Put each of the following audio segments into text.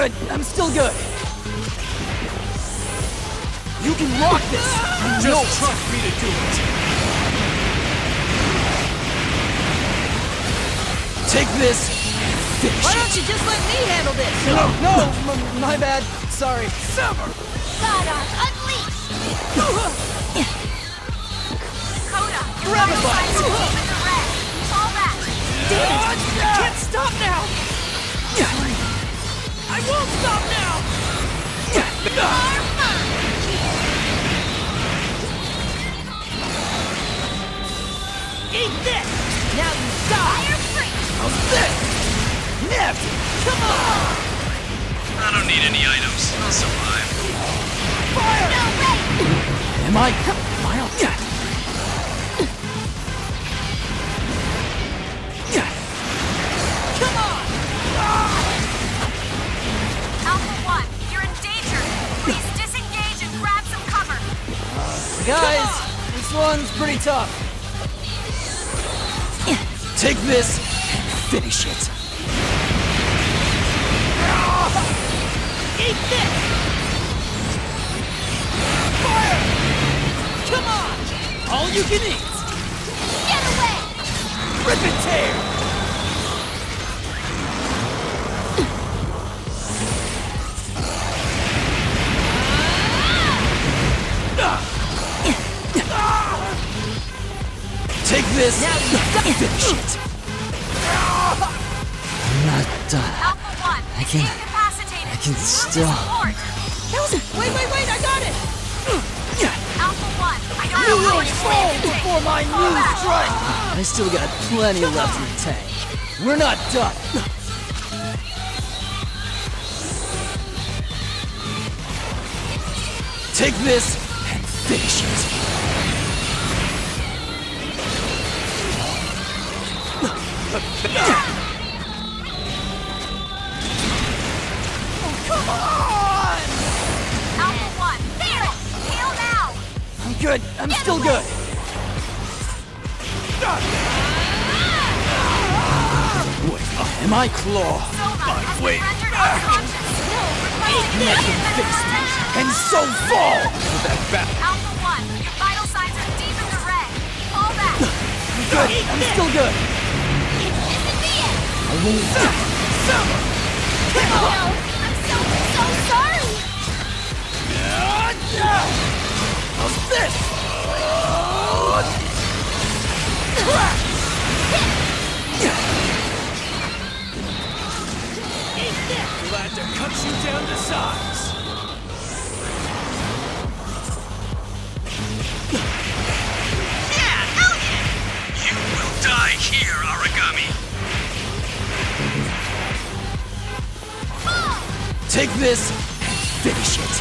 good. I'm still good. You can rock this. Just trust me to do it. Take this. Finish Why it. don't you just let me handle this? No, my bad. Sorry. Sever! Goddard, unleash! Coda, your Grab vital it, bud. signs are deep in the red. Fall back. Damn it! I can't stop now! I won't stop now! Eat this! Now you die! Fire free! How's this? Nabbed it. Come on! I don't need any items. I'll survive. Fire! No way! Am I? Mild? Come on! Alpha 1, you're in danger. Please disengage and grab some cover. Guys, this one's pretty tough. Take this and finish it. Eat this! Fire! Come on! All you can eat. Get away! Rip and tear. Take this. Now you finish it. I'm not done. Alpha 1, I can- incapacitated. I can Move to still- support. That was wait, I got it! Alpha 1, I don't You know how will much fall damage you take. before my Fall new back. strike. I still got plenty left in the tank. We're not done. Take this and finish it. Come on! Alpha 1, there! Heal now! I'm good. I'm still good. Am I claw? Soma has wait. been rendered unconscious. Requesting Let him immediate face medical me attention. and so fall. That bat. Alpha 1, your vital signs are deep in the red. Fall back. I'm good. I'm still good. This is the end. I won't. No, I'm so sorry. How's this? Glad to cut you down to size. Yeah, hell yeah! You will die here, Origami. Take this and finish it.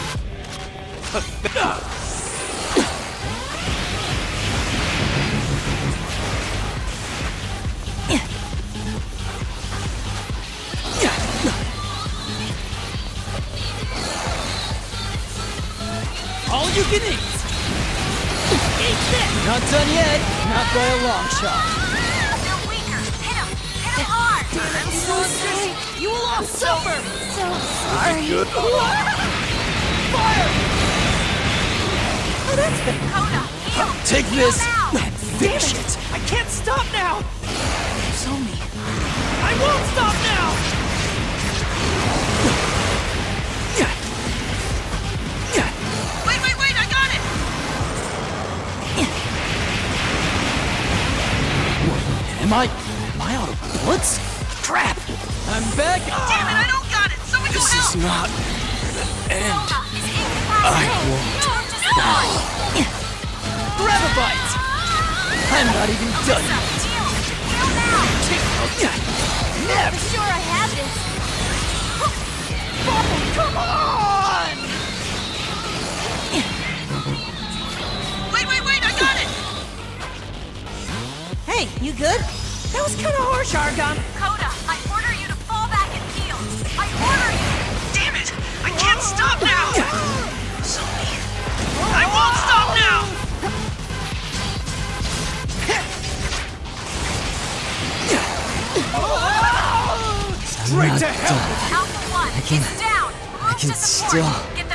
All you can eat. Eat this! Not done yet. Not by a long shot. They're weaker. Hit him hard. I'm so sorry. You will all suffer! So sorry. Fire! Coda, heal. Take Heal this now. and finish it. I can't stop now! Show me. I won't stop now! Wait, I got it! Am I out of bullets? Crap! I'm back. Damn it, I don't got it! Someone go This help! is not the end. Soma is incapacitated. Move to support. Grab a bite. I'm not even done Alyssa, yet. heal. Heal now. Neb! For sure I have this. Come on! Wait, I got it! Hey, you good? That was kind of harsh, Argon. Coda, I order you to fall back and heal. I order you. Damn it! I can't stop now! Sorry. I won't stop now! Straight to hell! Alpha 1, I can... He's down. Move can to support. still- Get